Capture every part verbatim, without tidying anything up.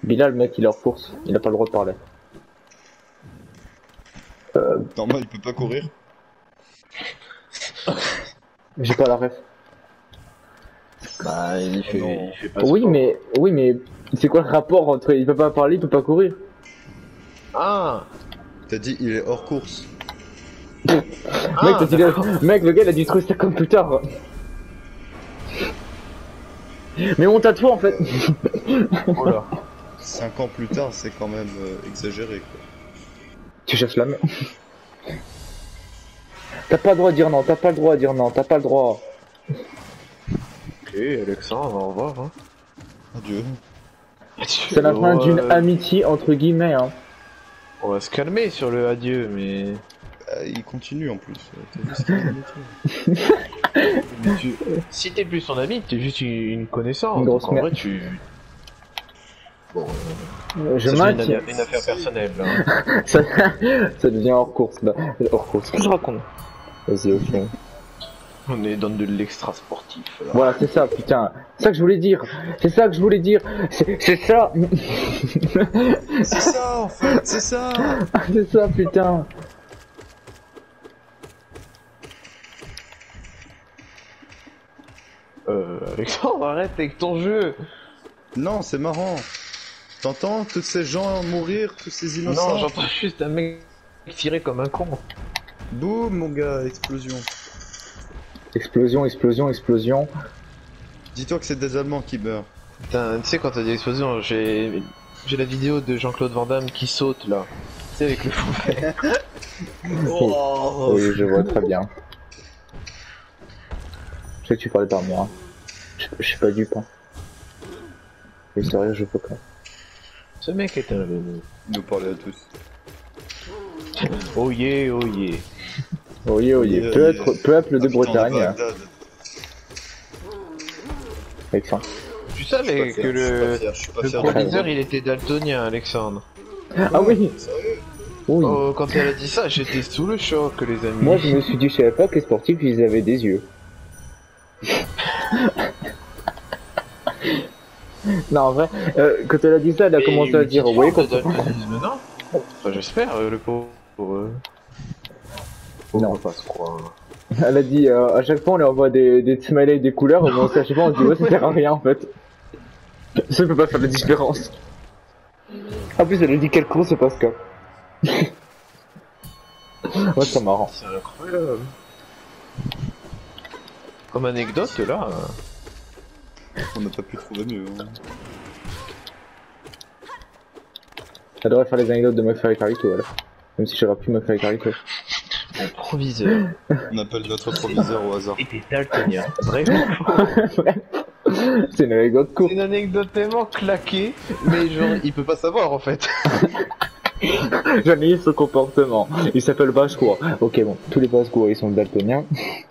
Bilal, le mec, il est hors course, il a pas le droit de parler. Euh... Normal, il peut pas courir. J'ai pas la ref. Bah, il fait, non. il fait pas Oui, sport. mais, oui, mais, c'est quoi le rapport entre il peut pas parler, il peut pas courir? Ah, T'as dit il est hors course. ah Mec, t'as dit le... d'accord. Mec, le gars, il a détruit sa comme plus tard. Mais honte à toi, en fait. Oh là. cinq ans plus tard, c'est quand même euh, exagéré quoi. Tu cherches la main. T'as pas le droit de dire non, t'as pas le droit de dire non, t'as pas le droit. Ok, Alexandre, au revoir. Hein. Adieu. C'est la fin d'une amitié entre guillemets, hein. On va se calmer sur le adieu, mais... Euh, il continue en plus. T'as vu ce qu'il vient de dire. mais tu... Si t'es plus son ami, t'es juste une, une connaissance. Une grosse Donc, en merde. vrai, tu... Bon, Euh, Je ça, c'est maintiens. une, une affaire personnelle, là. ça, ça devient hors course, là. Hors course. Qu'est-ce que je raconte? Vas-y, ok. On est dans de l'extra sportif, là. Voilà, c'est ça, putain. C'est ça que je voulais dire. C'est ça que je voulais dire. C'est c'est ça. C'est ça en fait, c'est ça. C'est ça, putain. Euh, Alexandre, arrête avec ton jeu. Non, c'est marrant. T'entends tous ces gens mourir, tous ces innocents. Non, j'entends juste un mec tirer comme un con. Boum mon gars, explosion. Explosion, explosion, explosion. Dis-toi que c'est des Allemands qui meurent. Putain, tu sais quand t'as dit explosion, j'ai j'ai la vidéo de Jean-Claude Van Damme qui saute là. Tu sais avec le fou vert. Oh. Oui, je vois très bien. Je sais que tu parlais par moi. Je, je suis pas dupe, hein. Mais sérieux, je peux pas. Ce mec est un... Il nous parlait à tous. Oh yeah, oh yeah. Oui, oui, Yeah, peuple, yeah. peuple de Ah, putain, Bretagne. Bagdad. Avec ça. Tu Je savais suis pas que fier, je suis pas le, fier, je suis pas le fier de proviseur toi. il était daltonien, Alexandre. Ah oui, Sérieux? oui. Oh, quand elle a dit ça, j'étais sous le choc, les amis. Moi, je me suis dit, je savais pas que les sportifs, ils avaient des yeux. Non, en vrai, euh, quand elle a dit ça, elle a Mais commencé à une dire, petite oui, forme quand... de daltonisme, non Enfin, j'espère, euh, le pauvre. Euh... Non. On va pas se croire. Elle a dit, euh, à chaque fois, on lui envoie des, des smileys, des couleurs, mais on sait à chaque fois, on se dit, ouais, ça sert à rien, en fait. Ça peut pas faire la différence. En plus, elle a dit, quel con, c'est Pascal. Ouais, c'est marrant. C'est incroyable. Comme anecdote, là... euh, On n'a pas pu trouver mieux. Hein. Elle devrait faire les anecdotes de McFly et Carlito, elle. Même si j'aurais pu McFly et Carlito. Le proviseur On appelle notre proviseur au hasard. était daltonien. Bref. C'est une anecdote C'est courte. une anecdote tellement claquée, mais genre, il peut pas savoir en fait. J'analyse ce comportement. Il s'appelle Vascois. Ok, bon, tous les Vascois, ils sont daltoniens.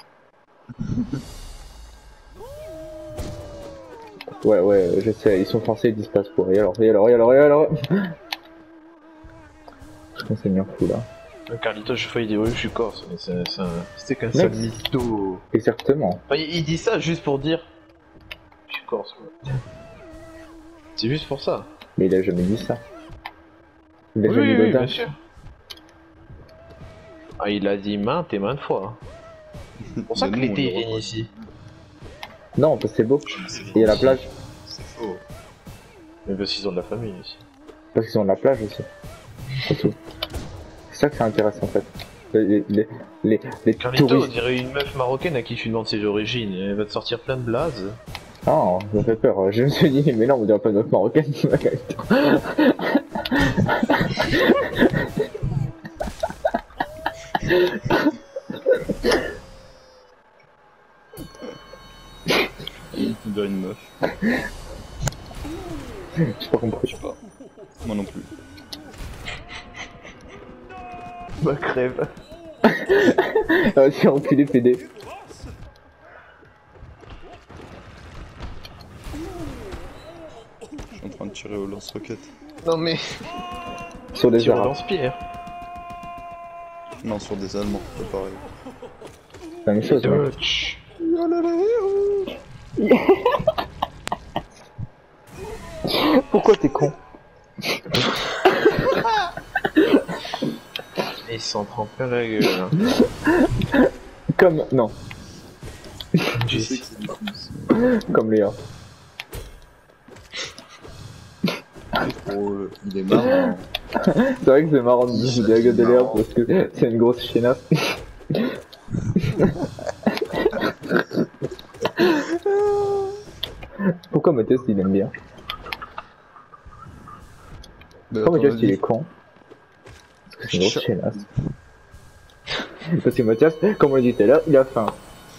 Ouais, ouais, je sais, ils sont français, ils disent Pasqua. Et alors, et alors, et alors, et alors. Je pense que c'est bien fou là. Carlito, je failli dire oui, je suis corse, mais c'est c'est un- c'était qu'un seul Mec. mytho. Exactement. Enfin, il il dit ça juste pour dire je suis corse. Ouais. C'est juste pour ça. Mais il a jamais dit ça. Il a Oui, jamais oui, dit oui, l'audace. bien sûr. Ah, il a dit maintes et maintes fois. C'est pour ça Mais que nous, l'été on il le vient revoit. ici. Non, parce que c'est beau. C'est Et il y a la faux. plage. C'est faux. Mais parce qu'ils ont de la famille ici. Parce qu'ils ont de la plage aussi. C'est tout. C'est ça que ça intéresse en fait. Les, les, les, les Carlito, on touristes. dirait une meuf marocaine à qui tu demandes ses origines. Elle va te sortir plein de blazes. Ah, ça me fait peur. Je me suis dit, mais non, on dirait pas notre marocaine. On dirait une meuf. J'ai pas compris. Je sais pas. Moi non plus. Bah crève. Ah, c'est enculé P D. Je suis en train de tirer au lance-roquette. Non mais, Sur des tu arabes. relances pierre. Non, sur des Allemands, c'est pareil. C'est la même chose, mec. Dutch. Pourquoi t'es con? Ils s'en prennent plein la gueule. Hein. Comme... Non. Je sais que c'est difficile. Comme Léa. Oh, il est marrant. C'est vrai que c'est marrant de dire des gueules de Léa parce que c'est une grosse chiennasse. Pourquoi Mathias il aime bien? Mais Pourquoi Mathias attends, il est con? Parce que c'est une grosse chiennasse. Parce que Mathias, comme on l'a dit tout à l'heure, il a faim.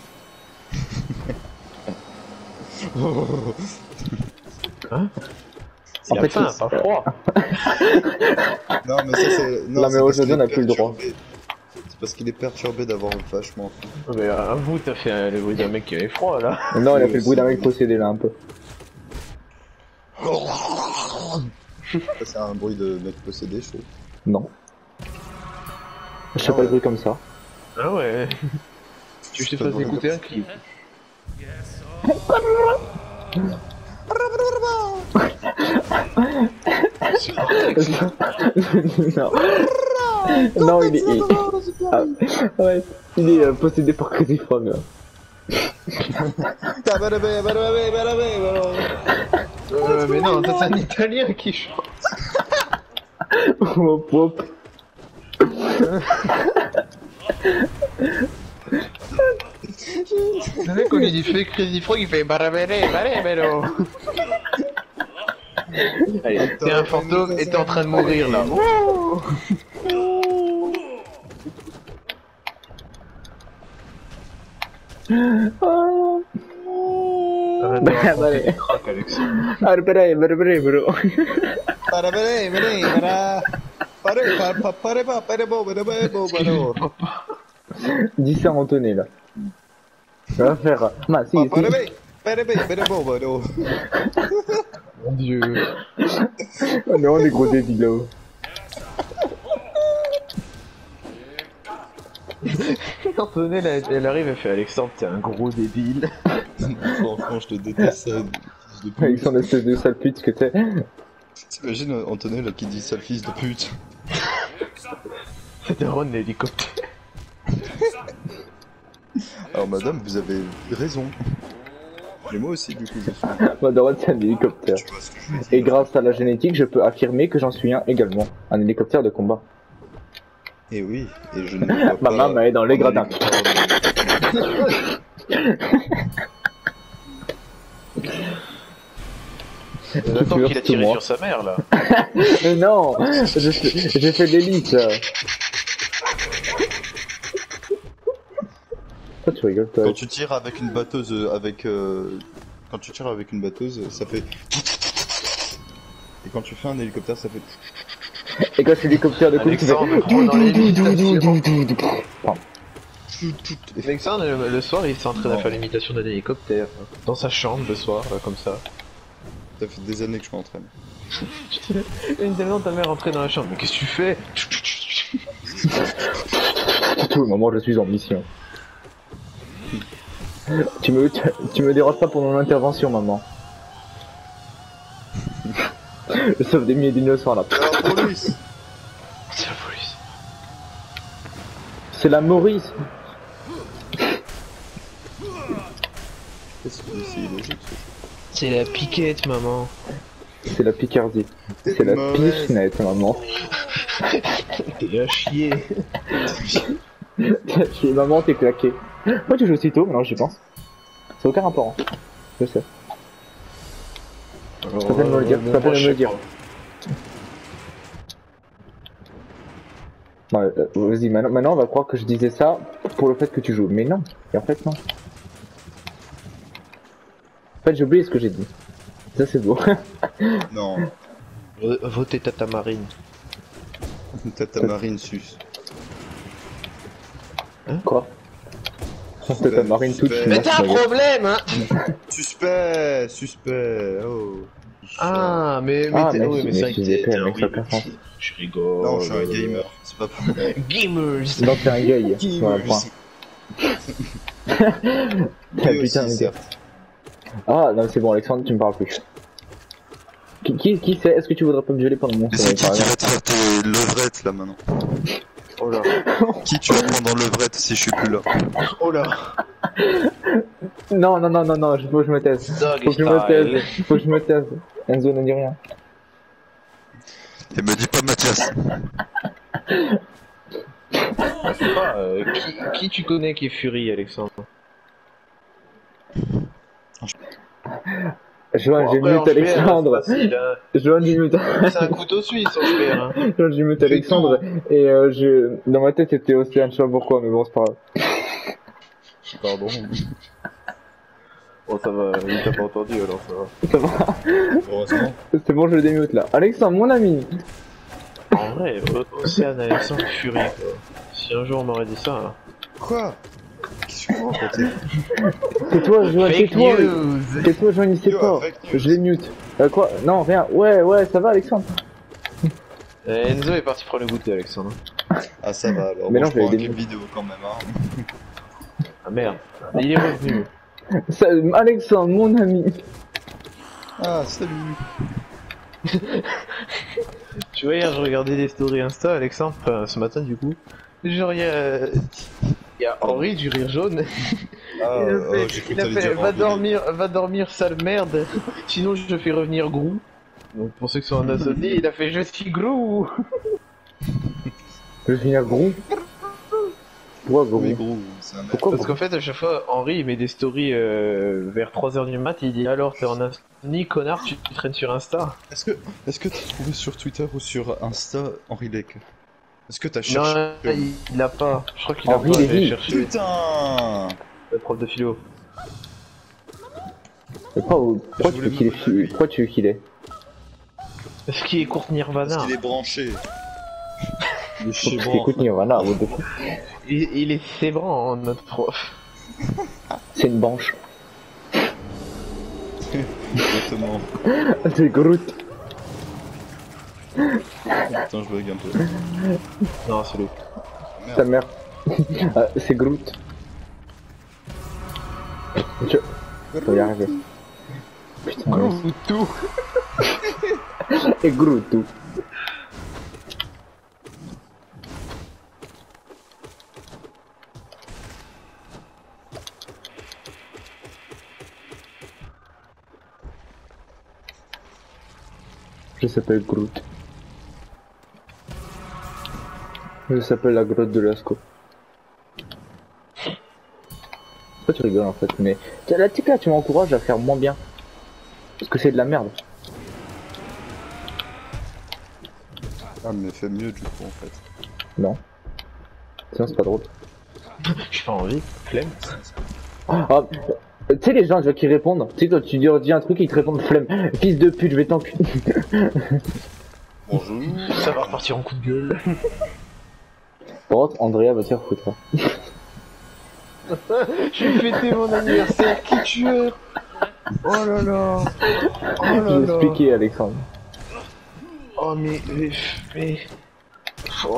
Hein? En Il a fait, faim, c'est- pas froid. Non, mais ça c'est. Non, mais c'est parce aujourd'hui, qu'il on n'a est plus le droit. perturbé. C'est parce qu'il est perturbé d'avoir vachement faim. Mais à vous, t'as fait euh, le bruit d'un mec qui avait froid là. Non, il a fait le bruit d'un mec possédé là un peu. Ça, c'est un bruit de mec possédé, je trouve. Non. Je fais Ah pas le ouais. bruit comme ça. Ah ouais. Tu je te Pas de fasse bruit écouter comme un clip. non. Non, il est. il- Ah, ouais, il est euh, possédé par Crazy Frog. Là. Euh, mais non, ça c'est un italien qui chante. Hop, hop. Le mec, on lui dit fait Crazy Frog, il fait barabere, barabero. Allez, t'es un fantôme et t'es en train de mourir là. Wouh. Oh. Arrête de raconter des crocs, Alexandre. Ah, bro, bro, bro, bro. Dis ça en tonné là. Ça va faire. Bah, si, si. Mon dieu. On est vraiment des gros débiles là-haut. Antonella, elle, elle arrive, elle fait Alexandre, t'es un gros débile. Franchement, je te déteste ça. fils de pute. Avec son espèce de sale pute que t'es. T'imagines Antonella qui dit sale fils de pute. C'était Ron l'hélicoptère. Alors madame, vous avez raison. Mais moi aussi du coup je suis. Moi, Dorothy, c'est un hélicoptère. Tu vois ce que je veux dire. Et grâce à la génétique, je peux affirmer que j'en suis un également. Un hélicoptère de combat. Et oui, et je ne me vois pas. Ma maman est dans les gradins. Attends Tu qu'il a hurles tiré moi. sur sa mère là. Mais non, j'ai fait, j'ai fait l'élite. Pourquoi tu rigoles toi? Quand tu tires avec une batteuse, euh, avec euh, quand tu tires avec une batteuse, ça fait. Et quand tu fais un hélicoptère, ça fait. Et quand c'est l'hélicoptère de coup, tu fais. Alexandre, prends dans les Pardon. Alexandre, le, le soir, il s'entraîne à Non. faire l'imitation d'un hélicoptère. Dans sa chambre le soir, là, comme ça. Ça fait des années que je m'entraîne. Évidemment, ta mère entrait dans la chambre. Mais qu'est-ce que tu fais? Tout, maman, je suis en mission. Tu me, tu, tu me déranges pas pendant l'intervention, maman. Je sauve des milliers d'innocents là. Alors police. C'est la police. C'est la Maurice. C'est illogique ce jeu. C'est la piquette, maman. C'est la Picardie. C'est la Mauvaise. pichenette, maman. T'es à chier. Chez maman, t'es claqué. Pourquoi tu joues si tôt? Maintenant, j'y pense. C'est aucun rapport. Hein. Je sais. Alors, Ça peut me le dire, euh, ça peut moi, me je le sais dire. pas. Ouais, euh, vas-y, maintenant, maintenant on va croire que je disais ça pour le fait que tu joues. Mais non, et en fait non. En fait j'ai oublié ce que j'ai dit. Ça c'est beau. Non. V- Votez Tata Marine. Tata Marine sus. Quoi? C'est ta marine toute Mais finance, ma gueule. problème, hein. Suspect, suspect. Oh. Ah, mais, mais, Ah, t'es- mec, oui, mais mais c'est vrai je que disais t'es pas, t'es un mec, ça oui, a pas sens. Je rigole. Non, je suis un gamer. C'est pas pour. Gamers. Donc t'es un gay. Voilà, point. Lui Putain, aussi, mais certes. Ah non c'est bon Alexandre, tu me parles plus. Qui, qui, qui c'est? Est-ce que tu voudrais pas me violer pendant mon Mais c'est sommeil, qui par qui exemple? va te faire tes levrettes là maintenant? Oh là. Qui tu vas prendre en levrette si je suis plus là? Oh là. Non, non, non, non, non, il faut que je me taise. Doggy Faut que je me style. taise. Faut que je me taise. Enzo ne dit rien. Et me dis pas Mathias. Je sais pas, euh, qui, qui tu connais qui est Fury, Alexandre? Joanne, Bon, j'ai après, en mute spear, Alexandre. c'est facile, hein. Joanne, j'ai mute. C'est un couteau suisse en spear, hein. Joanne, j'ai mute Alexandre. Et euh, je... dans ma tête, c'était Océane, je sais pas pourquoi, mais bon, c'est pas grave. Pardon. Bon, ça va, il t'a pas entendu alors ça va. Ça va. Heureusement. C'est bon, je le démute là. Alexandre, mon ami. En vrai, O- Océane Alexandre Fury, quoi. Si un jour on m'aurait dit ça, là. Quoi? Qu'est-ce que tu veux raconter? Tais-toi, Joanne, Fake tais-toi. news. Tais-toi, Joanne, il sait Yo, pas. fake news. Je l'ai mute. Euh, quoi? Non, rien. Ouais, ouais, ça va, Alexandre. Euh, Enzo est parti prendre le goûter, Alexandre. Ah ça va alors, Mais bon, non, je prends un j'avais clip des- vidéo quand même hein. Ah merde. Il est revenu. Ça- Alexandre, mon ami. Ah salut. Tu vois, hier je regardais les stories Insta, Alexandre, enfin, ce matin du coup. Genre, il y a, il y a Henri du rire jaune. Ah, il a oh, fait, j'ai cru il que a t'allais fait dire va Henri. dormir, va dormir, sale merde. Sinon, je fais revenir Grou. Donc, pour ceux qui sont en insomnie, il a fait je suis Grou. Je vais finir gros. Pourquoi gros? Mais gros, c'est un mec. Pourquoi Parce gros? qu'en fait, à chaque fois, Henri il met des stories euh, vers trois heures du mat. Il dit alors, t'es en insomnie, connard, tu, tu traînes sur Insta. Est-ce que est-ce que t'as trouvé sur Twitter ou sur Insta Henri Lec? Est-ce que t'as cherché? Non, il, il l'a pas. Je crois qu'il a Henri pas. Lévy. J'ai cherché Putain. le prof de philo. Mais pourquoi, pourquoi Je tu veux voulais qu'il me- est Pourquoi tu veux qu'il est Ce qui est court Parce Nirvana. qu'il est branché. Il est Faut chez que branché. écoute Nirvana, what the fuck. Il, il est sébrant, hein, notre prof. C'est une banche. Exactement. C'est Groot. Putain, je bug un peu. Non, c'est le. Ta mère. Ah, c'est Groot. Je... Faut y arriver. Putain, mais- tout. Et Groot tout. Je s'appelle Groot. Je s'appelle la grotte de Lascaux. Pourquoi tu rigoles en fait? Mais là, tu là, tu m'encourages à faire moins bien. Parce que c'est de la merde. Ah mais fais mieux du coup en fait. Non. Sinon c'est pas drôle. J'ai pas envie. Flemme. Ah, tu sais les gens tu vois, qui répondent, tu sais toi tu dis, dis un truc et ils te répondent flemme. Fils de pute, je vais t'enculer. Bonjour. Ça va repartir en coup de gueule. Par contre, Andrea va se faire foutre. Je vais fêter mon anniversaire, qui tueur. Oh là là. Oh Je là vais là. expliquer Alexandre. Oh mais. Mais. mais... Oh.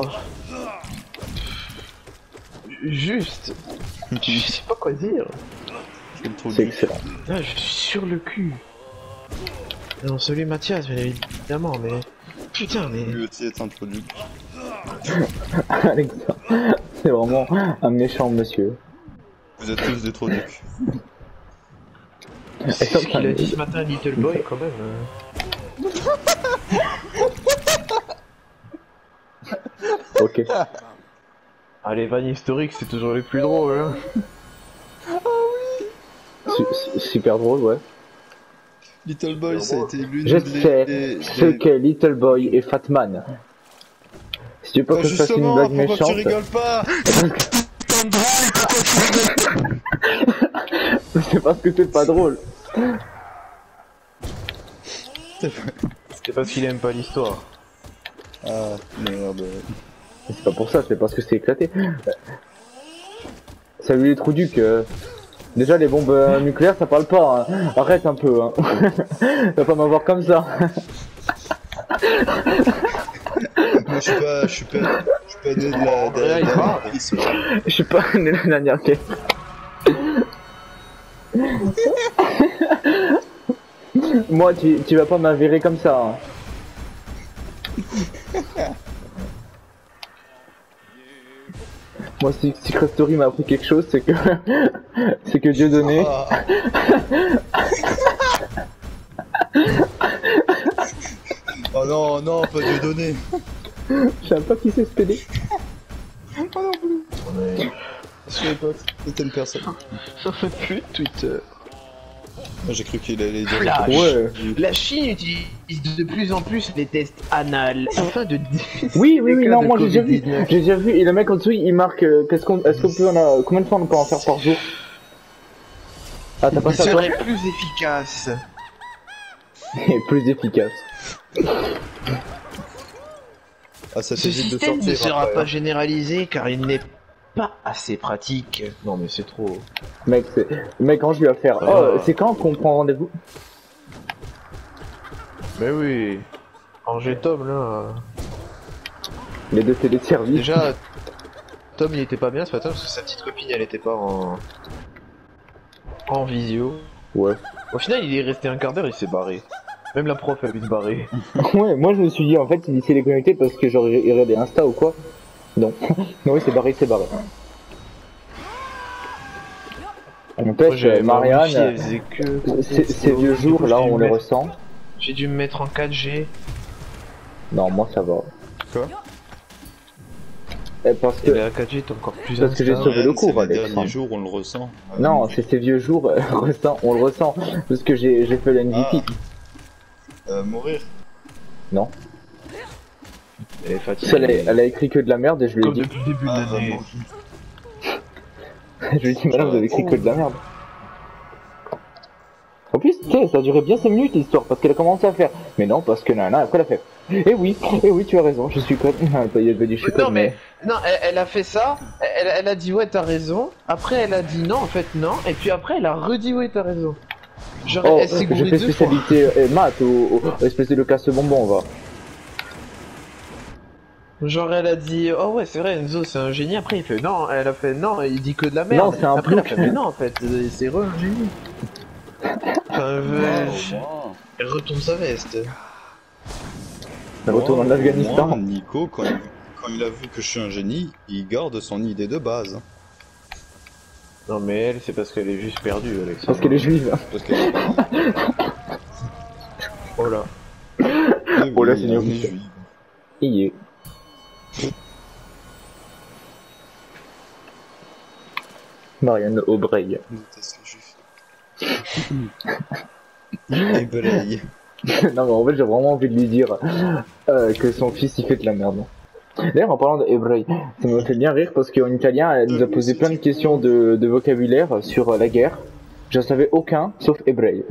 Juste. Je sais pas quoi dire. J'aime trop C'est le excellent. Là, je suis sur le cul. Non, celui Mathias, bien évidemment, mais. Putain, mais. lui aussi est introduit. Alexandre, c'est vraiment un méchant monsieur. Vous êtes tous des trous ducs. C'est ce qu'il a dit ce matin à Little Boy, quand même. euh. Ok. Ah, les vannes historiques, c'est toujours les plus drôles, hein. Su- su- super drôle, ouais. Little Boy, ça a été l'une Je des... sais des- ce des- qu'est Little Boy et Fatman. Si tu veux pas Bah, que je fasse une justement, blague pourquoi méchante, tu rigoles pas? Putain de drôle, pourquoi tu rigoles pas? c'est parce que c'est pas drôle. C'est parce qu'il aime pas l'histoire. Ah, merde. C'est pas pour ça, c'est parce que c'est éclaté. Salut les trous ducs. euh, Déjà les bombes euh, nucléaires ça parle pas. Hein. Arrête un peu. Hein. Tu vas pas m'avoir comme ça. Moi, je suis pas, je suis pas, je suis pas né de la, de la, Ouais, il de la- parle. Je suis pas né la dernière caisse. moi, tu, tu vas pas m'avérer comme ça. Hein. Moi, si Secret Story m'a appris quelque chose, c'est que c'est que Dieu donné. Ah. Oh non, non, pas Dieu donné. Je sais même pas qui c'est ce P D. Pas non plus. Je savais pas, c'était une personne. Ça fait plus de Twitter. Moi j'ai cru qu'il allait dire. Flash. Ouais. La Chine utilise de plus en plus les tests anal afin de. Oui, oui, les oui, cas non, de moi j'ai déjà vu. Covid dix-neuf. J'ai déjà vu. Et le mec en dessous, il marque. euh, Qu'est-ce qu'on, est-ce qu'on peut en a, combien de fois on peut en faire par jour? Ah, t'as pas Il ça toi? serait plus efficace. Et plus efficace. Ah, ça Ce t'évite de système sortir. ne sera après, pas hein. généralisé car il n'est pas assez pratique. Non mais c'est trop. Mec, c'est, mec, quand je lui vais faire. Ah. Oh, c'est quand qu'on prend rendez-vous? Mais oui. Angers Tom là. Les deux téléservices. Déjà, Tom il était pas bien ce matin parce que sa petite copine elle était pas en. en visio. Ouais. Au final il est resté un quart d'heure, il s'est barré. Même la prof a vu se barrer. Ouais, moi je me suis dit en fait il s'est déconnecté parce que genre il regardait Insta ou quoi. Non. Non, il s'est barré, il s'est barré. N'empêche, euh, Marianne, ces ces vieux jours là on les ressent. J'ai dû me mettre en quatre G. Non, moi ça va. Quoi? Eh, parce Et que. la quatre G est encore plus Parce que j'ai instable. sauvé le Ouais, cours, c'est les Alexandre. derniers jours on le ressent. Non, c'est ces vieux jours, euh, on, ressent, on le ressent. Parce que j'ai j'ai fait le M V P. Euh, mourir. Non. Elle est fatiguée. Elle a, elle a écrit que de la merde et je lui ai Comme dit. depuis le début de Ah, l'année. vraiment. Je lui ai dit, madame, vous avez écrit que de la merde. En plus, tu sais, ça a duré bien cinq minutes l'histoire parce qu'elle a commencé à faire. Mais non, parce que nana, après elle a fait. Eh oui, eh oui, tu as raison, je suis conne. Ah, il avait dit je suis Non conne, mais, non, elle, elle a fait ça, elle, elle a dit ouais t'as raison, après elle a dit non en fait non, et puis après elle a redit ouais t'as raison. Genre Oh, elle s'est je gourée fais deux fois. spécialité euh, maths au, au espèce de casse bonbon, va. Genre elle a dit oh ouais c'est vrai Enzo c'est un génie, après il fait non, elle a fait non, il dit que de la merde. Non, c'est un après elle a plouc. fait mais non en fait euh, c'est re un génie. Enfin, euh, je- elle retourne sa veste. Elle retourne en Moi, Afghanistan. moi, Nico, quand il, quand il a vu que je suis un génie, il garde son idée de base. Non mais elle c'est parce qu'elle est juste perdue Alexandre. Parce qu'elle est juive. Parce que. Oh là. Eh Oh là, oui, c'est on est néophyte. juif. Y est. Marianne Aubray. On déteste les juifs. Et balaye. Non mais en fait j'ai vraiment envie de lui dire euh, que son fils il fait de la merde. D'ailleurs en parlant d'hébreu, ça me fait bien rire parce qu'en italien elle nous a posé plein de questions de, de vocabulaire sur euh, la guerre. Je savais aucun sauf hébreu.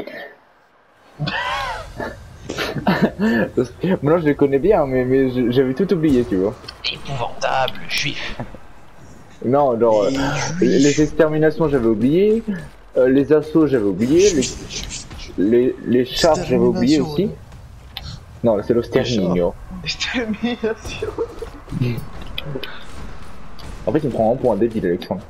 Maintenant je les connais bien mais, mais je- j'avais tout oublié tu vois. Épouvantable juif. Non genre euh, les exterminations j'avais oublié, euh, les assauts j'avais oublié, les, les, les chars j'avais oublié aussi. Non c'est l'osterminio. Extermination. En fait, il me prend un point débile, Alexandre.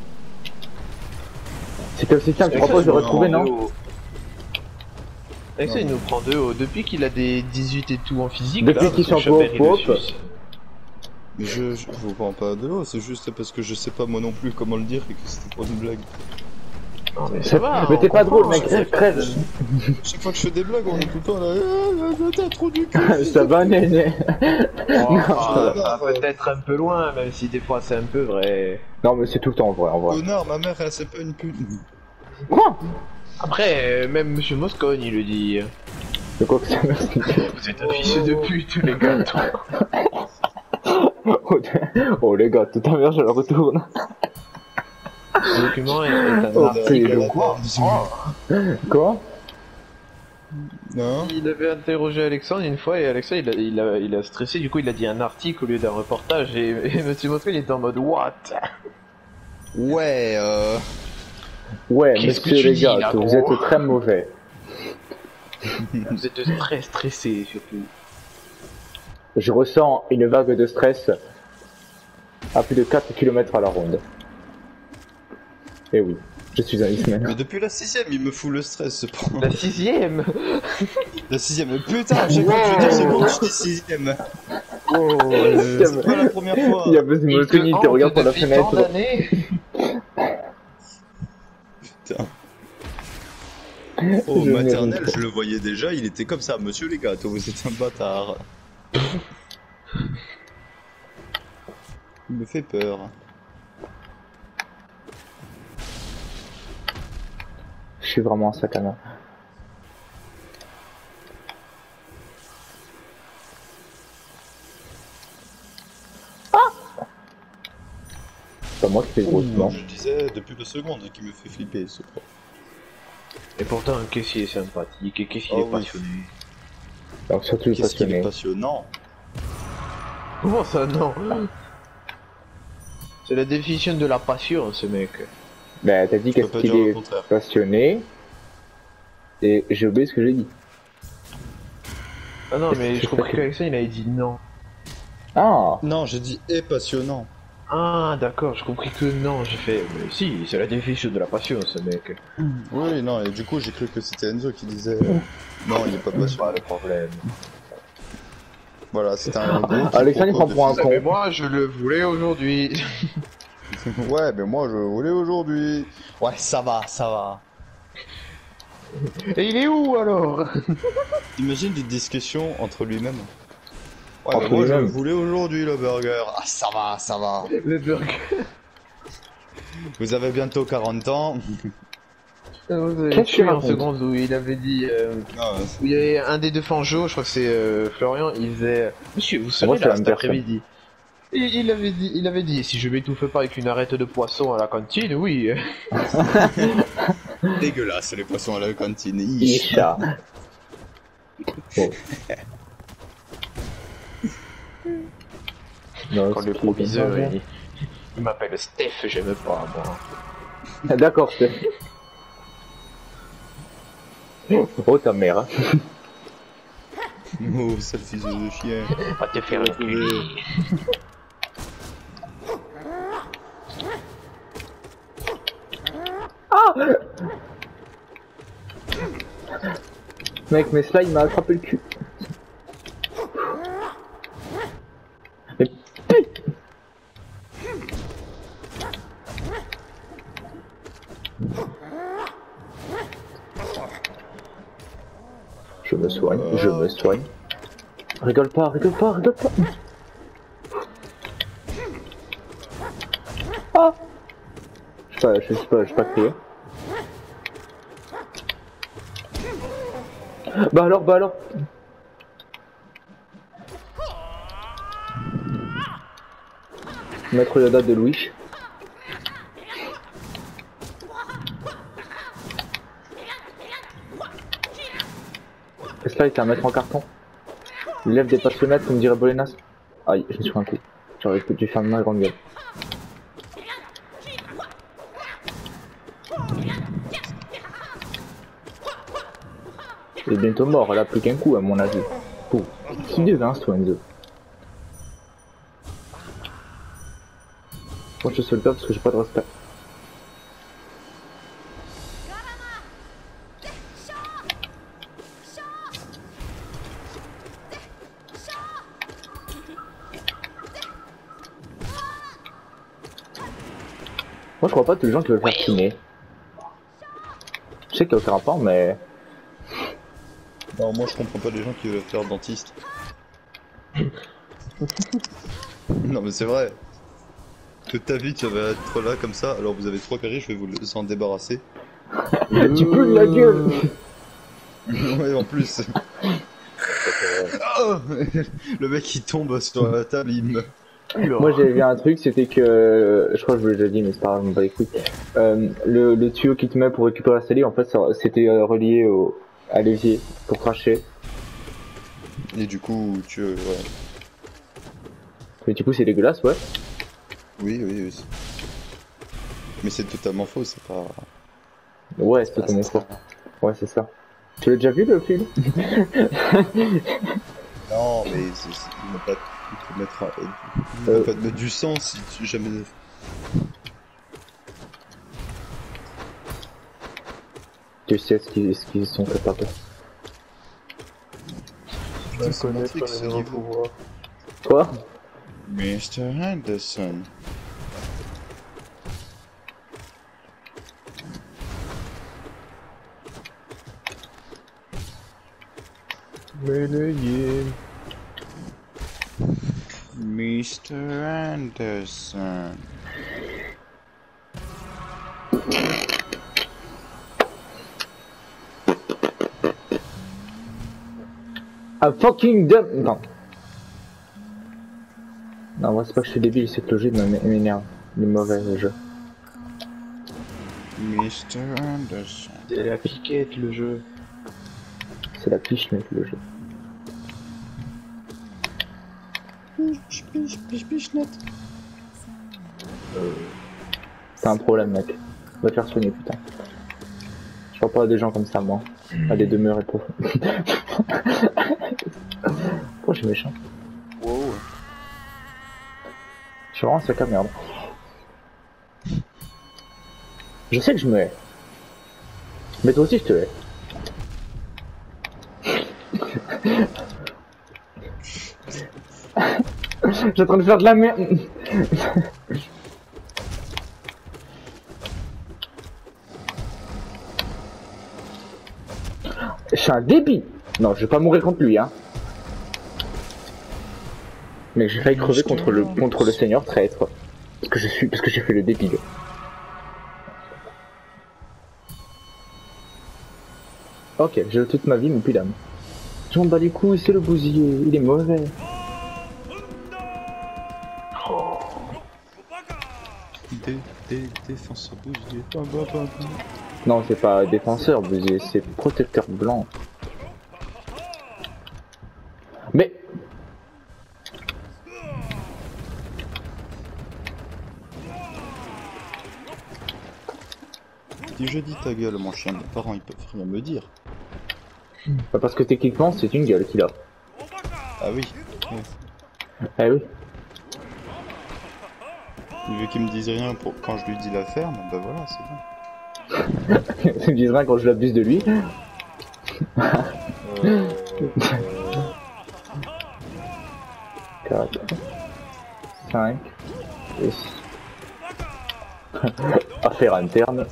C'est aussi simple, tu crois pas que j'aurais trouvé, non? Alexandre, il nous prend de haut. Depuis qu'il a des dix-huit et tout en physique, Depuis là, qu'il son s'en va au Chabert, il le pop. suce. Mais je, je vous prends pas de haut, c'est juste parce que je sais pas moi non plus comment le dire et que c'était pas une blague. Non, mais ça va. Mais on t'es pas comprend, drôle, mec, c'est- crève. Chaque fois que je fais des blagues, on est tout le temps là. Ah, t'as trop du cul. Ça va, néné. Oh, Non, ah, ça va. peut-être un peu loin, même si des fois c'est un peu vrai. Non, mais c'est tout le temps vrai, en vrai. Connard, ma mère, elle c'est pas une pute. Quoi? Après, euh, même Monsieur Moscone, il le dit. De quoi que ça merci. Vous êtes un fils de pute, les gars. Oh, oh, les gars, tout à l'heure, je le retourne. Le document est, est un Oh, article. c'est le Quoi Quoi? Non. Il avait interrogé Alexandre une fois et Alexandre il a, il a, il a stressé, du coup il a dit un article au lieu d'un reportage et, et Monsieur Moscone il était en mode what? Ouais, euh. Ouais, Qu'est-ce que monsieur tu les dis, gars, là, vous gros êtes très mauvais. Vous êtes très stressé surtout. Je ressens une vague de stress à plus de quatre kilomètres à la ronde. Eh oui. Je suis un X-Men. Mais depuis la sixième, il me fout le stress, ce point. La sixième. La sixième, putain, à chaque fois que je dis seconde, je dis sixième. Oh, C'est pas la première fois. Il y a besoin de me tenir, il te regarde par la fenêtre. Putain. Au maternel, je le voyais déjà, il était comme ça. Monsieur les gars, toi vous êtes un bâtard. Il me fait peur. Je suis vraiment un sac à main. Ah! C'est pas moi qui fais le gros Non, je disais depuis le seconde qui me fait flipper ce pro. Et pourtant, qu'est-ce qu'il est sympathique et qu'est-ce qu'il Oh est oui. passionné. Alors surtout les Qu'est-ce qu'il est passionnés. passionnant. Comment ça, non? C'est la définition de la passion, ce mec. Bah t'as dit peux qu'est-ce pas qu'il dire le est contraire. passionné. Et j'ai oublié ce que j'ai dit. Ah non, mais C'est je compris pas- qu'avec ça, il avait dit non. Ah! Non, j'ai dit et passionnant. Ah, d'accord, j'ai compris que non. J'ai fait, mais si, c'est la définition de la passion, ce mec. Oui, non, et du coup j'ai cru que c'était Enzo qui disait euh, non, il est pas C'est passionné. pas le problème. Voilà, c'était un robot. qui Alexandre, il prend propose pour un de con. Mais moi, je le voulais aujourd'hui. faire- Ouais, mais moi je voulais aujourd'hui. Ouais, ça va, ça va. Et il est où alors? Imagine des discussions entre lui-même. Ouais, Entre mais moi je lui-même. voulais aujourd'hui le burger. Ah, ça va, ça va. Le burger. Vous avez bientôt quarante ans. Qu'est-ce Qu'est-ce que tu en racontes seconde où il avait dit. Euh, Ah, ouais. où il y avait un des deux fangeaux, je crois que c'est euh, Florian, il disait Monsieur, vous serez Moi, c'est là la cet même personne. après-midi. Et il avait dit, il avait dit, si je m'étouffe pas avec une arête de poisson à la cantine, oui. Dégueulasse les poissons à la cantine. Ish. Isha. Bon. Non, Quand c'est le qui, proviseur, comme ça, il, il m'appelle Steph, j'aime pas, moi. Ah, d'accord, c'est... Oh ta mère. hein. Oh, sale fils de chien. Va te faire enculer. Mec, mais cela il m'a attrapé le cul. Mais putain. Je me soigne, je me soigne. Rigole pas, rigole pas, rigole pas. Ah. Je sais pas, je sais pas, je sais pas crier. Bah alors, bah alors. Maître Yoda de Louis. Est-ce que là il était un maître en carton? Il lève des passionnats comme dirait Bolenas. Aïe, je me suis pris un coup. J'aurais dû faire ma grande gueule. Il est bientôt mort, là plus qu'un coup à mon avis. Oh, c'est dégueulasse toi Enzo. Moi je sais le faire parce que j'ai pas de respect. Moi je crois pas tous les gens qui veulent faire kiné. Je sais qu'il y a aucun rapport mais... Non, moi je comprends pas les gens qui veulent faire dentiste. Non, mais c'est vrai. Toute ta vie tu vas être là comme ça, alors vous avez trois carrés, je vais vous en débarrasser. Tu peux de la gueule. Ouais, en plus. Oh le mec il tombe sur la table, il me... Moi j'ai vu un truc, c'était que, je crois que je vous l'ai déjà dit mais c'est pas grave, je me bats les couilles. Euh, le, le tuyau qui te met pour récupérer la salive en fait ça- c'était euh, relié au, à l'évier pour cracher. Et du coup, tu... Ouais. Mais du coup c'est dégueulasse ouais. Oui, oui, oui. Mais c'est totalement faux, c'est pas... Ouais c'est totalement faux. Ouais c'est ça. Tu l'as déjà vu le film? Non, mais c'est- c'est- il va pas te mettre, un- il va Euh. pas te mettre du sang si tu jamais... Tu sais ce qu'ils ce qu'ils sont capables. Je c'est connais magnifique, pas ce les nouveaux niveau. pouvoirs. Quoi? mister Henderson. Relayé. mister Anderson. A fucking dumb. Non. Non, moi c'est pas que je suis débile, c'est que le jeu m'é- m'énerve. Il est mauvais le jeu. mister Anderson. C'est la piquette le jeu. C'est la piche, mec, le jeu. Piche, piche, piche, piche, net. C'est un problème, mec. Va te faire soigner, putain. Je vois pas à des gens comme ça, moi. À des demeurés pour. Pourquoi je suis méchant? Wow. Je suis vraiment un sac à merde. Je sais que je me hais. Mais toi aussi, je te hais. Je suis en train de faire de la merde. Je suis un débile. Non, je vais pas mourir contre lui, hein. Mais j'ai failli crever contre le contre le seigneur traître. Parce que je suis parce que j'ai fait le débile. Ok, j'ai toute ma vie, mais plus d'âme. J'en bats les couilles, c'est le bousillé, il est mauvais. Dé, dé, défenseur bousillé. Bah, bah, bah, bah. Non, c'est pas défenseur bousillé, c'est protecteur blanc. Mais Si je dis ta gueule, mon chien, mes parents ils peuvent rien me dire. bah parce que techniquement, c'est une gueule qu'il a. Ah oui. Ouais. Ah oui. Vu qu'il me dise rien pour quand je lui dis la ferme, bah voilà, c'est bon. Tu me dis rien quand je l'abuse de lui. Euh... quatre, cinq, six. Affaire interne.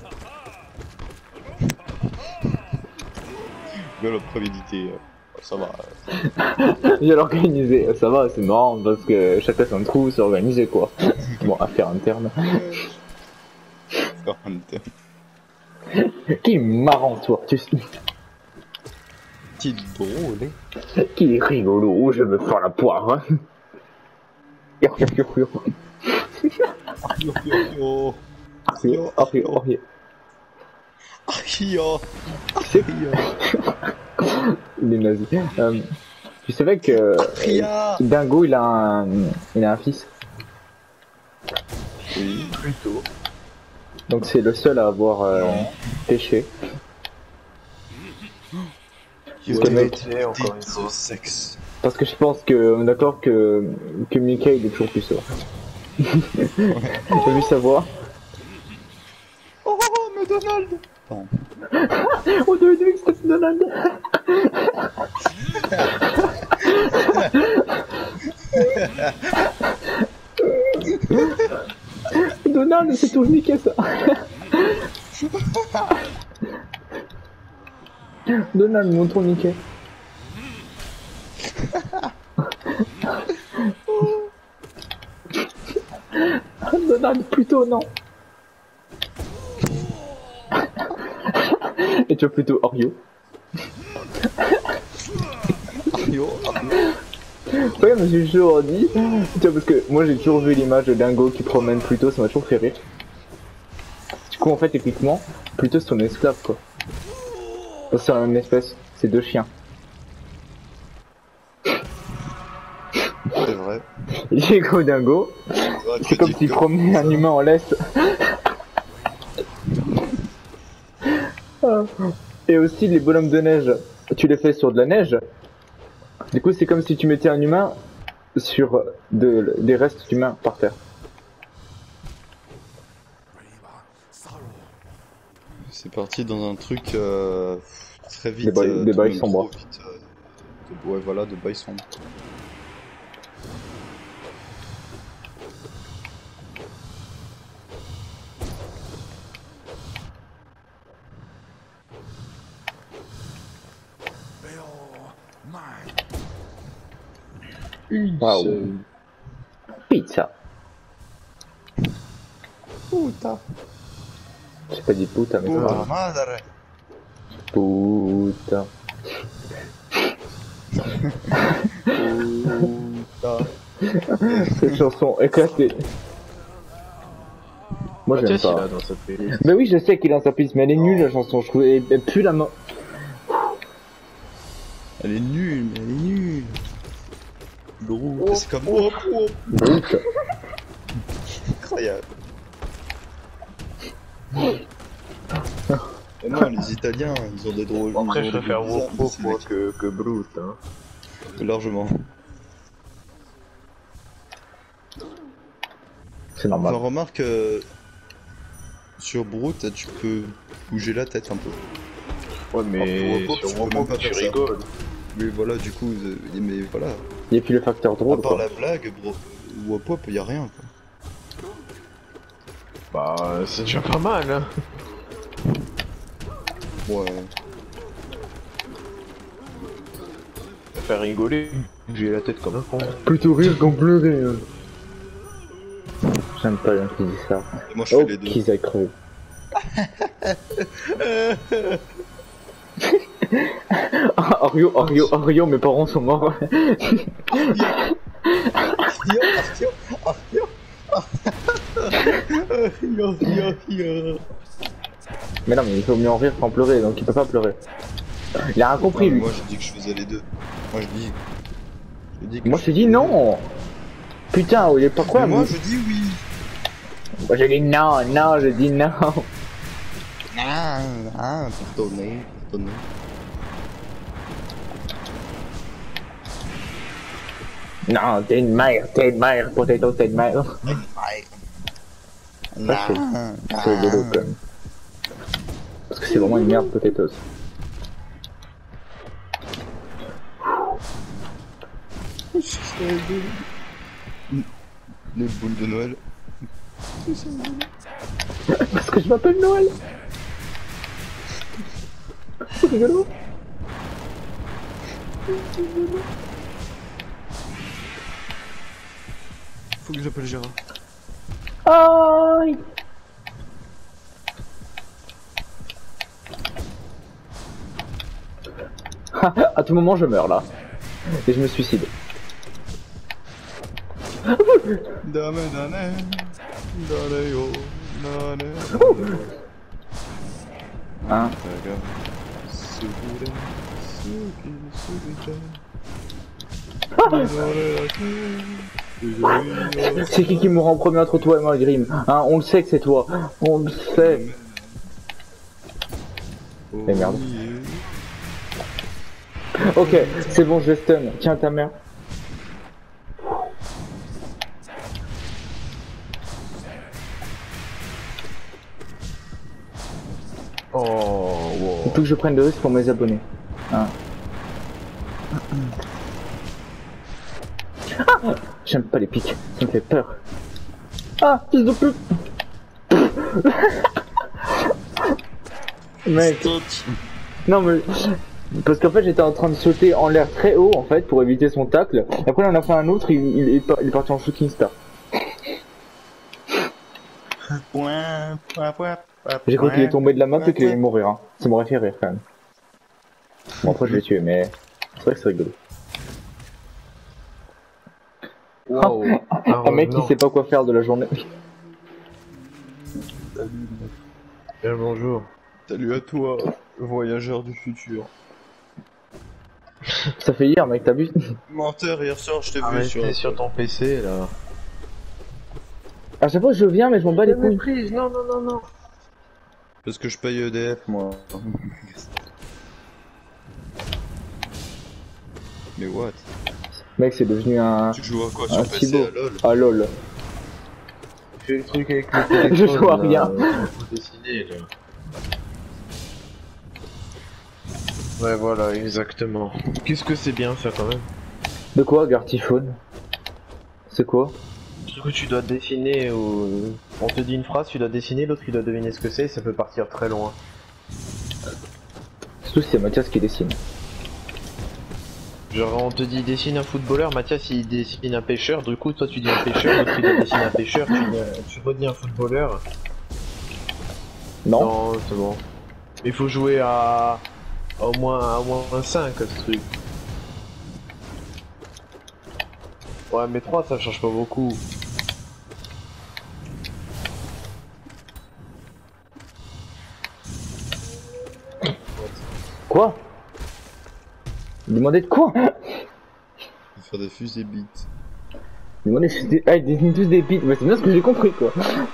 Gueule la prémédité, ça va. euh. J'ai l'organisé, ça va, c'est marrant parce que chacun son trou, c'est organisé quoi. Bon, affaire interne. Faire interne. Qui est marrant toi, tu sais. Petite drôle, hein. Qui est rigolo, je veux faire la poire. Yo, yo, yo, yo. Yo, yo, yo. Yo, yo, yo, yo. Yo. Il est nazi. Euh, tu savais que euh, Dingo il a un, il a un fils. Oui. Plutôt. Donc c'est le seul à avoir euh, péché. You Le mec, c'est encore une the fois. sex. parce que je pense que on est d'accord que que Mickey il est toujours plus sourd. T'as vu sa voix? Oh, mais Donald. Bon. On devait dire que c'était Donald. Donald, c'est tout Mickey ça. Donald, mon tour Mickey. Donald, plutôt non. Et tu as plutôt Oreo. Yo, Ouais, mais j'ai toujours dit, tu vois, parce que moi j'ai toujours vu l'image de Dingo qui promène Pluto, ça m'a toujours fait rire. Du coup, en fait, techniquement, Pluto c'est son esclave quoi. Parce que c'est la même espèce, c'est deux chiens. c'est vrai. Diego Dingo, c'est comme s'il promenait un humain en laisse. Et aussi les bonhommes de neige, tu les fais sur de la neige. Du coup c'est comme si tu mettais un humain sur de, des restes d'humains par terre. c'est parti dans un truc euh, très vite. Des bails- euh, des tout bails même sombres. trop vite, euh, de- ouais, voilà, de bails sombres. Waouh. Pizza. Puta, J'ai pas dit puta, mais c'est puta pas grave. madre. Puta. Puta. Cette chanson éclatée. Moi j'aime Mathias, il pas. a dans sa playlist. Mais oui, je sais qu'il a sa piste, mais elle est nulle la chanson, je trouve. Et, et plus la main. Elle est nulle, mais elle est nulle. Gros, c'est comme oh, oh, Brute. incroyable. Et non, les Italiens, ils ont des drôles. Après, ils je ont des préfère bizarres, mais Wopo c'est moi des- que, que Brute. Hein. Largement. C'est normal. Enfin, remarque, euh, sur Brute, tu peux bouger la tête un peu. Ouais, mais Wopo, sur tu peux Wopo, même pas tu faire ça. rigoles. Mais voilà, du coup, euh, mais voilà. Et puis le facteur À drôle, part quoi. la blague, bro, Wapop, y a rien, quoi. Bah, c'est déjà pas mal, hein. Ouais. Faire rigoler, j'ai la tête comme un con. Plutôt rire qu'en pleurer. hein. J'aime pas les gens qui disent ça. Et moi, je Oh, fais les deux. qu'ils aient crevé. Orio, Orio, Orio, mes parents sont morts. Mais non, mais il faut mieux en rire qu'en pleurer, donc il peut pas pleurer. Il a rien compris, Non, mais lui. moi, j'ai dit que je faisais les deux. Moi, je dis. Je dis que Moi, je te dis non. Putain, il est pas quoi, Mais moi, moi je dis oui. Moi, j'ai dit non, non, je dis non. Ah, ah, pour donner, pour donner. Non, t'es une mère, t'es une mère, potato, t'es une mère. Ça, c'est- C'est rigolo, quand même. Parce que c'est vraiment une merde, potatoes. Les boules de Noël. Parce que je m'appelle Noël. C'est rigolo. Faut que j'appelle Gérard. Aïe. À tout moment, je meurs là. Et je me suicide. Dame, dame, dale, yo, dale. Hein? C'est qui qui mourra en premier entre toi et moi, Grim? Hein, on le sait que c'est toi. On le sait. Mais merde. Ok, c'est bon, je vais stun. Tiens ta mère. Oh, wow. Il faut que je prenne le risque pour mes abonnés. Hein. Ah, j'aime pas les pics, ça me fait peur. Ah, fils de pute. Mec, non mais... Parce qu'en fait j'étais en train de sauter en l'air très haut en fait pour éviter son tacle. Et après on en a fait un autre, il, il, est, par- il est parti en shooting star. J'ai cru qu'il est tombé de la map et qu'il allait mourir. Hein. Ça m'aurait fait rire quand même. Bon après je l'ai tué mais... C'est vrai que c'est rigolo. Wow. Un mec qui sait pas quoi faire de la journée. Bien le bonjour. Salut à toi, voyageur du futur. Ça fait hier mec, t'as vu? Menteur, hier soir, je t'ai vu Arrêtez sur... sur ton P C là. À chaque fois je viens mais je m'en bats les couilles. Prise, non, non, non, non. Parce que je paye E D F, moi. Mais what? Mec c'est devenu un... Tu joues à quoi Un sur P C Thibaut. à LoL? Ah lol. Fais le truc avec le téléphone. Je vois là, rien. faut décider là. Ouais, voilà, exactement. Qu'est-ce que c'est bien ça quand même? De quoi, Gartiphone? C'est quoi? Du coup, tu dois dessiner ou on te dit une phrase, tu dois dessiner, l'autre il doit deviner ce que c'est, ça peut partir très loin. Surtout si c'est Mathias qui dessine. Genre on te dit dessine un footballeur, Mathias il dessine un pêcheur, du coup toi tu dis un pêcheur, l'autre il doit dessiner un pêcheur, tu, euh, tu redis un footballeur. Non? Non, c'est bon. Il faut jouer à, à au moins à au moins cinq ce truc. Ouais mais trois ça change pas beaucoup. Quoi? Demandez de quoi? Faut faire des fusées bites. Demandez si des... Ah, ils dessinent tous des bits. Bah, c'est bien ce que j'ai compris, quoi.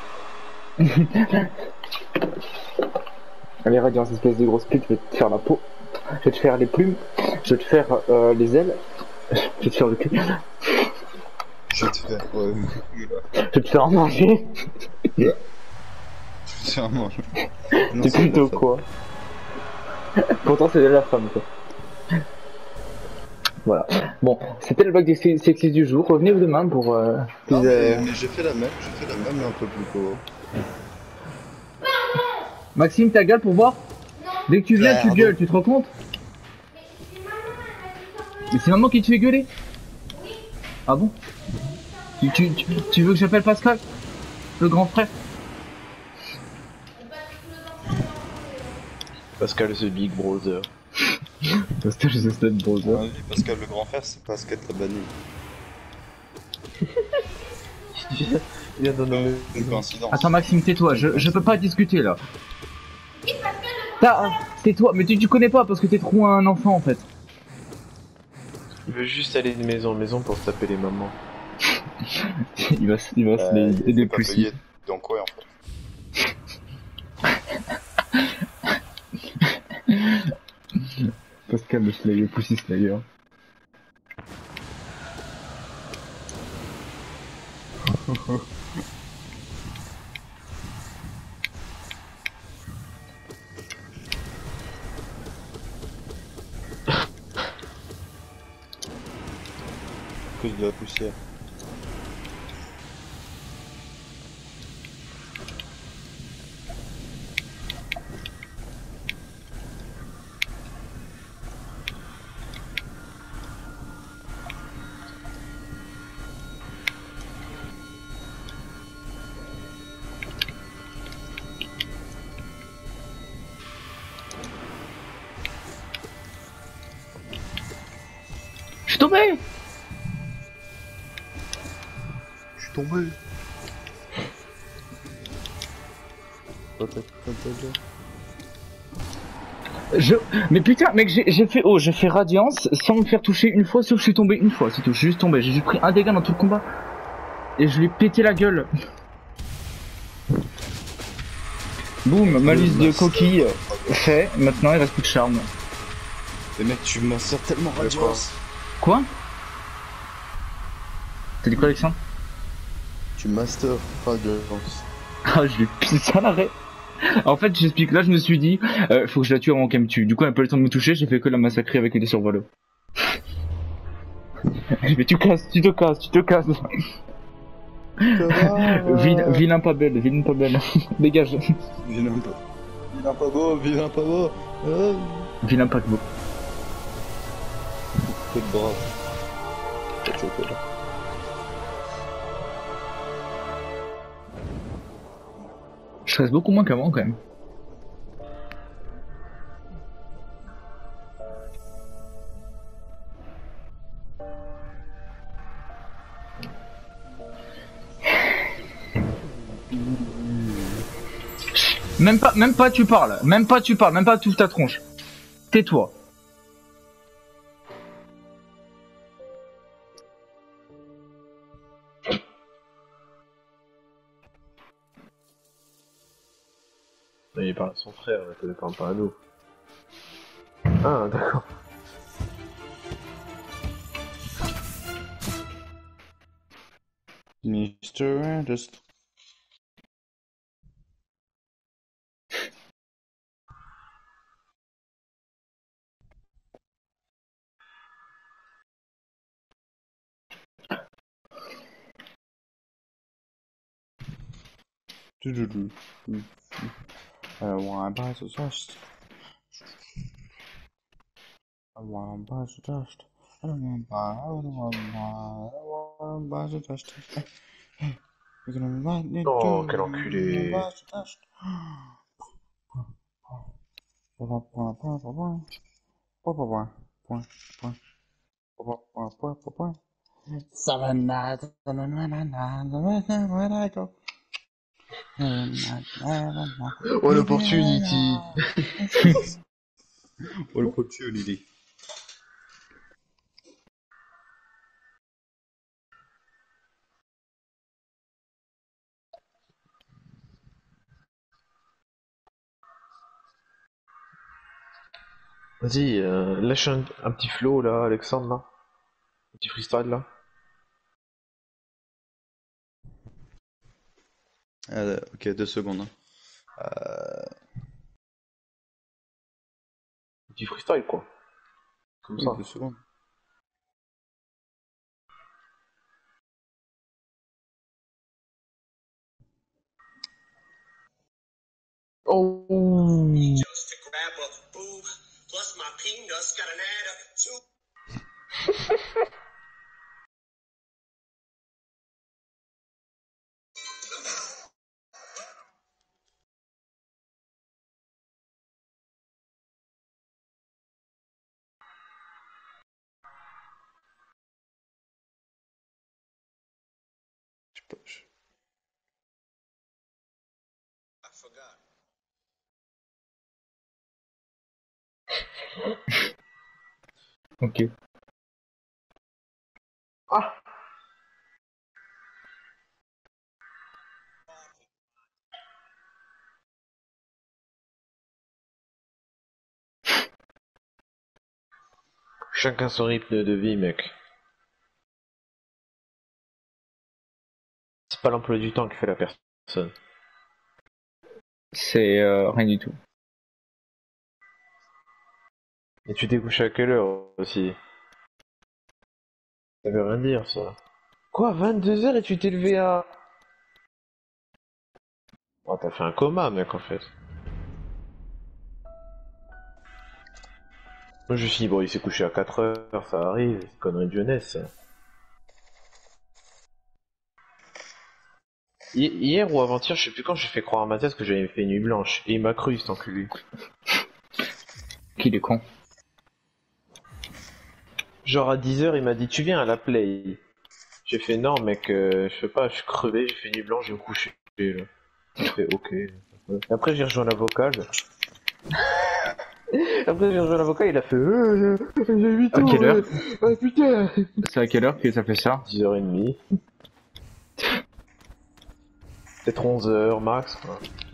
Allez, Radiance, espèce de grosse pute, je vais te faire la peau. Je vais te faire les plumes. Je vais te faire euh, les ailes. Je vais te faire le cul. Je vais te faire, ouais. Je vais te faire en manger. Je vais te faire manger. Non, C'est c'est plutôt de la quoi? Pourtant, c'est de la femme, quoi. Voilà. Bon, c'était le blog des sé- sexistes du jour. Revenez-vous demain pour euh, plus, Non, mais, euh, mais j'ai fait la même, j'ai fait la même, mais un peu plus court. Maxime, ta gueule pour voir? Dès que tu viens, tu Pardon. gueules, tu te rends compte? Mais c'est maman qui te fait gueuler? Ah bon? tu, tu, tu, tu veux que j'appelle Pascal? Le grand frère? Pascal the Big Brother. Pascal the Step À Brother. mon avis, Pascal le grand frère, c'est Pascal la banni. Il vient d'en nommer. Une coïncidence. Attends Maxime, tais-toi, je, je peux pas discuter là. T'as, tais-toi, mais tu, tu connais pas parce que t'es trop un enfant en fait. Il veut juste aller de maison en maison pour se taper les mamans. il va, se- il va se Euh, les il aider est pas plus. payé. Donc quoi en fait? Pascal le Slayer, Pussy Slayer. À cause de la poussière. Je suis tombé. Je suis tombé. Je... Mais putain, mec, j'ai j'ai fait oh, j'ai fait Radiance sans me faire toucher une fois, sauf que je suis tombé une fois, c'est tout. Je suis juste tombé, j'ai juste pris un dégât dans tout le combat. Et je lui ai pété la gueule. Boum, ma liste de coquilles fait, maintenant il reste plus de charme. Mais mec, tu master tellement quoi Radiance. Quoi? T'as dit quoi Alexandre? Tu master Radiance. Ah, je lui ai pissé à l'arrêt. En fait, j'explique, là je me suis dit, euh, faut que je la tue avant qu'elle me tue. Du coup, elle a pas eu le temps de me toucher, j'ai fait que la massacrer avec des survolos. Mais tu casses, tu te casses, tu te casses. Vilain, vilain pas belle, vilain pas belle. Dégage. Vilain pas. Vilain pas beau, vilain pas beau. Euh... Vilain pas beau. Peu de bras. Pas de chocolat. Je stresse beaucoup moins qu'avant quand même. Même pas, même pas tu parles, même pas tu parles, même pas tu ouvres ta tronche. Tais-toi. Il parle à son frère, il ne parle pas à nous. Ah, d'accord. Mister Anderson. I want to buy the dust. I want to buy the dust. I don't want to buy. I don't want to buy. I want to buy the dust. You're gonna buy it. Oh, quel enculé. Buy the dust. Savannah, when I go. Oh, l'opportunity. What opportunity. Vas-y, euh, lâche un, un petit flow là, Alexandre, là. Un petit freestyle là. Euh, ok, deux secondes. Hein. Euh... Un petit freestyle quoi. Comme Oui, ça. deux secondes. Oh. Just to grab a boob, plus my penis got an attitude. Je sais pas, je- I forgot. Ok. Ah. Chacun son rythme de vie, mec. C'est pas l'emploi du temps qui fait la personne. C'est euh, rien du tout. Et tu t'es couché à quelle heure aussi? Ça veut rien dire ça. Quoi, vingt-deux heures et tu t'es levé à... Oh, t'as fait un coma, mec, en fait. Moi, je me suis dit, bon, il s'est couché à quatre heures, ça arrive, c'est connerie de jeunesse, ça. Hi- Hier ou avant-hier, je sais plus quand, j'ai fait croire à Mathias que j'avais fait nuit blanche. Et il m'a cru, cet enculé. Qu'il est con. Genre à dix heures, il m'a dit, tu viens à la play. J'ai fait, non, mec, euh, je sais pas, je suis crevé, j'ai fait nuit blanche, je vais me coucher. Là. J'ai fait, ok. Et après, j'ai rejoint l'avocat. Je... Après, j'ai rejoint l'avocat, il a fait, euh, j'ai huit À ans. quelle heure Ah putain. C'est à quelle heure que ça fait ça? dix heures trente. Peut-être onze heures max, quoi.